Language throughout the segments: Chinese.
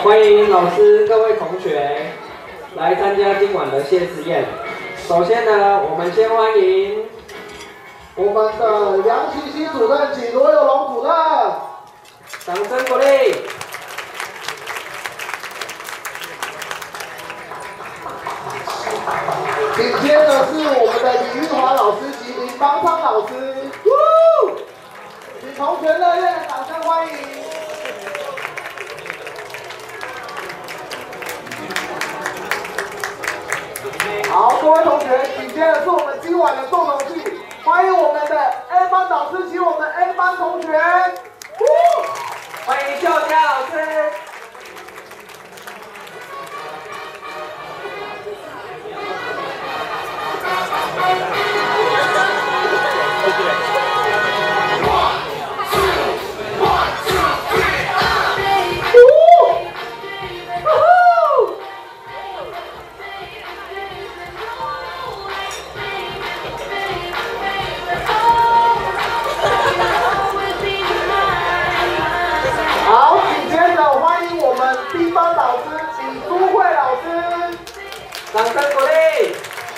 欢迎老师、各位同学来参加今晚的谢师宴。首先呢，我们先欢迎我们的杨启熙主任及罗有龙主任， 掌声鼓励。 紧接着是我们的李玉华老师及林邦昌老师，请同学热烈的掌声欢迎。好，各位同学，紧接着是我们今晚的重头戏，欢迎我们的 A 班导师及我们 A 班同学， 欢迎秀佳老师。掌声鼓励！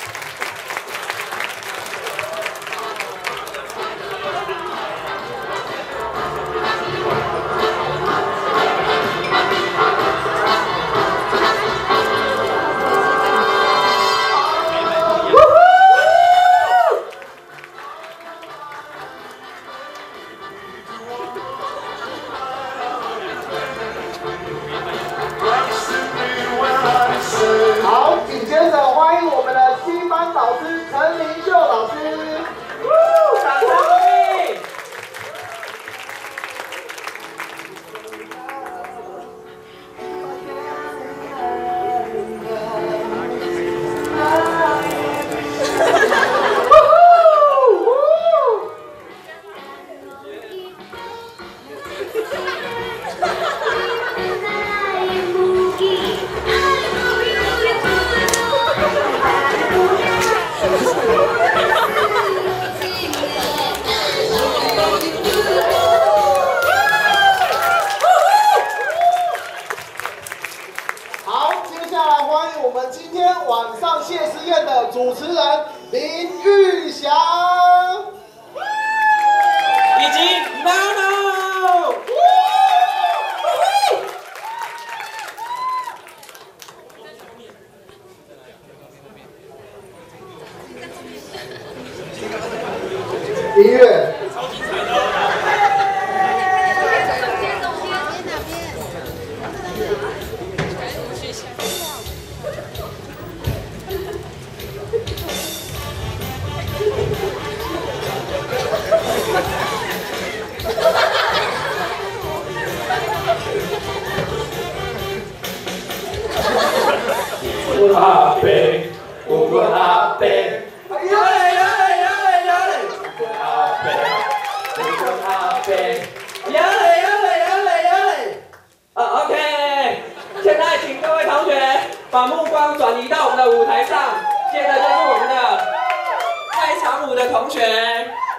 好，紧接着欢迎我们的新班导师陈明秀老师， 掌声鼓励！ 我们今天晚上谢师宴的主持人林玉祥， 以及 Mano。 音乐。 阿贝，我问阿贝，有嘞有嘞有嘞有嘞，我问阿贝，我问阿贝，有嘞有嘞有嘞有嘞。OK， 现在请各位同学把目光转移到我们的舞台上，接着就是我们的开场舞的同学。